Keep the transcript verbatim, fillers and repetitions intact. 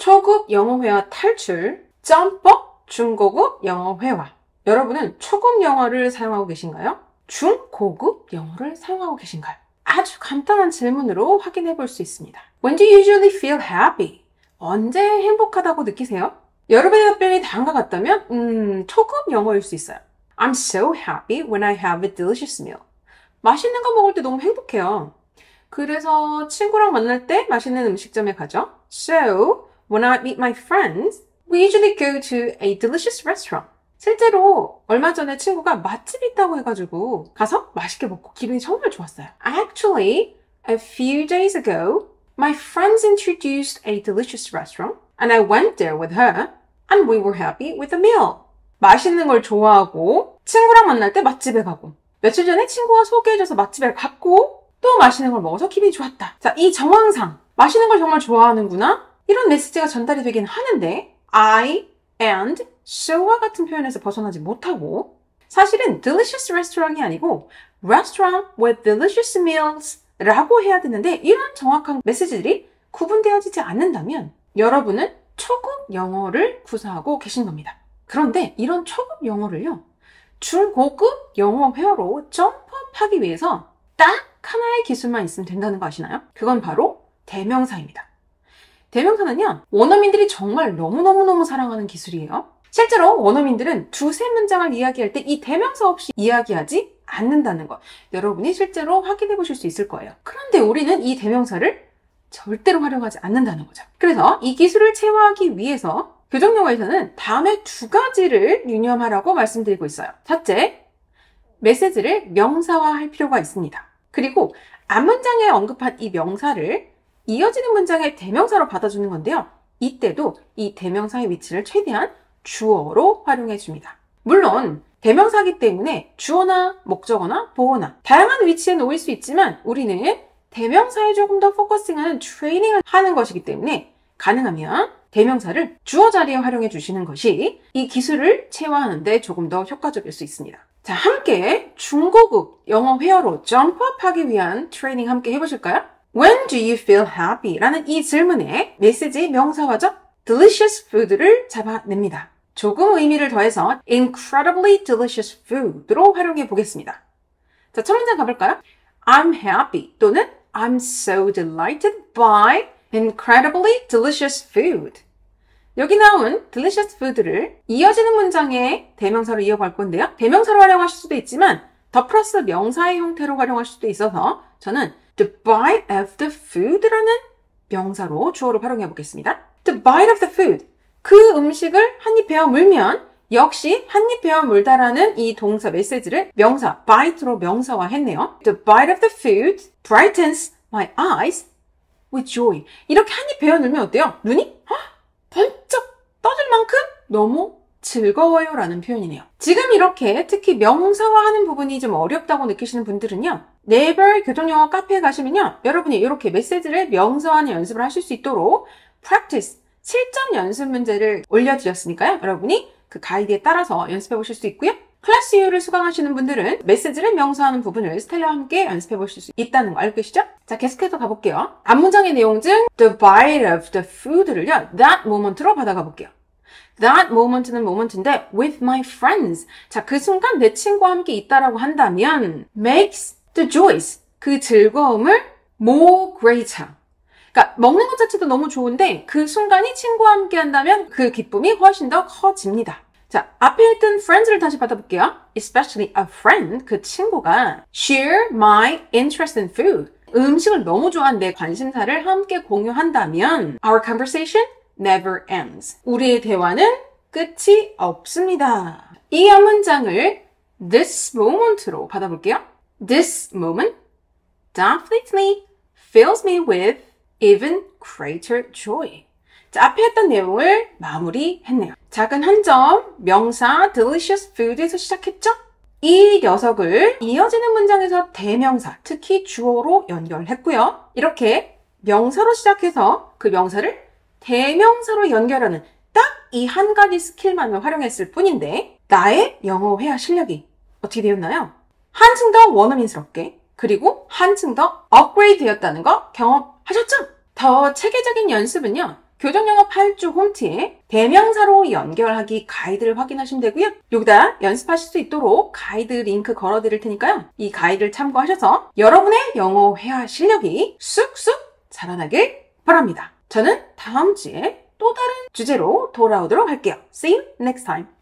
초급 영어 회화 탈출, 점법 중고급 영어 회화. 여러분은 초급 영어를 사용하고 계신가요? 중고급 영어를 사용하고 계신가요? 아주 간단한 질문으로 확인해 볼 수 있습니다. When do you usually feel happy? 언제 행복하다고 느끼세요? 여러분의 답변이 다음과 같다면 음, 초급 영어일 수 있어요. I'm so happy when I have a delicious meal. 맛있는 거 먹을 때 너무 행복해요. 그래서 친구랑 만날 때 맛있는 음식점에 가죠. So, when I meet my friends, we usually go to a delicious restaurant. 실제로 얼마 전에 친구가 맛집 있다고 해가지고 가서 맛있게 먹고 기분이 정말 좋았어요. Actually, a few days ago, my friends introduced a delicious restaurant and I went there with her and we were happy with the meal. 맛있는 걸 좋아하고 친구랑 만날 때 맛집에 가고 며칠 전에 친구가 소개해줘서 맛집에 갔고 또 맛있는 걸 먹어서 기분이 좋았다. 자, 이 정황상 맛있는 걸 정말 좋아하는구나 이런 메시지가 전달이 되긴 하는데 I and so와 같은 표현에서 벗어나지 못하고 사실은 delicious restaurant이 아니고 restaurant with delicious meals 라고 해야 되는데 이런 정확한 메시지들이 구분되어지지 않는다면 여러분은 초급 영어를 구사하고 계신 겁니다. 그런데 이런 초급 영어를요 중고급 영어 회화로 점프업하기 위해서 딱 하나의 기술만 있으면 된다는 거 아시나요? 그건 바로 대명사입니다. 대명사는요 원어민들이 정말 너무너무너무 사랑하는 기술이에요. 실제로 원어민들은 두세 문장을 이야기할 때 이 대명사 없이 이야기하지 않는다는 것 여러분이 실제로 확인해 보실 수 있을 거예요. 그런데 우리는 이 대명사를 절대로 활용하지 않는다는 거죠. 그래서 이 기술을 체화하기 위해서 교정용어에서는 다음의 두 가지를 유념하라고 말씀드리고 있어요. 첫째, 메시지를 명사화할 필요가 있습니다. 그리고 앞문장에 언급한 이 명사를 이어지는 문장의 대명사로 받아주는 건데요. 이때도 이 대명사의 위치를 최대한 주어로 활용해 줍니다. 물론 대명사이기 때문에 주어나 목적어나 보어나 다양한 위치에 놓일 수 있지만 우리는 대명사에 조금 더 포커싱하는 트레이닝을 하는 것이기 때문에 가능하면 대명사를 주어 자리에 활용해 주시는 것이 이 기술을 체화하는 데 조금 더 효과적일 수 있습니다. 자, 함께 중고급 영어 회화로 점프업하기 위한 트레이닝 함께 해보실까요? When do you feel happy? 라는 이 질문에 메시지 명사화죠? delicious food를 잡아냅니다. 조금 의미를 더해서 incredibly delicious food로 활용해 보겠습니다. 자, 첫 문장 가볼까요? I'm happy 또는 I'm so delighted by incredibly delicious food. 여기 나온 delicious food를 이어지는 문장의 대명사로 이어갈 건데요. 대명사로 활용하실 수도 있지만 더 플러스 명사의 형태로 활용할 수도 있어서 저는 the bite of the food라는 명사로 주어로 활용해 보겠습니다. The bite of the food. 그 음식을 한 입 베어 물면 역시 한 입 베어 물다라는 이 동사 메시지를 명사 bite로 명사화했네요. The bite of the food brightens my eyes with joy. 이렇게 한 입 베어 물면 어때요? 눈이 번쩍 떠질 만큼 너무 즐거워요 라는 표현이네요. 지금 이렇게 특히 명사화하는 부분이 좀 어렵다고 느끼시는 분들은요. 네이버 교정영어 카페에 가시면요. 여러분이 이렇게 메시지를 명사화하는 연습을 하실 수 있도록 practice, 실전 연습 문제를 올려드렸으니까요. 여러분이 그 가이드에 따라서 연습해 보실 수 있고요. 클래스 이유를 수강하시는 분들은 메시지를 명사하는 부분을 스텔라와 함께 연습해 보실 수 있다는 거 알고 계시죠? 자, 계속해서 가볼게요. 앞문장의 내용 중 the bite of the food를요. that moment로 받아가 볼게요. that moment는 moment인데 with my friends. 자, 그 순간 내 친구와 함께 있다라고 한다면 makes the joys. 그 즐거움을 more greater. 그러니까 먹는 것 자체도 너무 좋은데 그 순간이 친구와 함께 한다면 그 기쁨이 훨씬 더 커집니다. 자, 앞에 있던 friends를 다시 받아볼게요. Especially a friend, 그 친구가 share my interest in food. 음식을 너무 좋아하는 내 관심사를 함께 공유한다면 our conversation never ends. 우리의 대화는 끝이 없습니다. 이 한 문장을 this moment로 받아볼게요. This moment definitely fills me with even greater joy. 자, 앞에 했던 내용을 마무리했네요. 작은 한 점, 명사 delicious food에서 시작했죠? 이 녀석을 이어지는 문장에서 대명사, 특히 주어로 연결했고요. 이렇게 명사로 시작해서 그 명사를 대명사로 연결하는 딱 이 한 가지 스킬만을 활용했을 뿐인데 나의 영어 회화 실력이 어떻게 되었나요? 한층 더 원어민스럽게 그리고 한층 더 업그레이드 되었다는 거 경험하셨죠? 더 체계적인 연습은요. 교정영어 팔 주 홈티에 대명사로 연결하기 가이드를 확인하시면 되고요. 여기다 연습하실 수 있도록 가이드 링크 걸어드릴 테니까요. 이 가이드를 참고하셔서 여러분의 영어 회화 실력이 쑥쑥 자라나길 바랍니다. 저는 다음 주에 또 다른 주제로 돌아오도록 할게요. See you next time.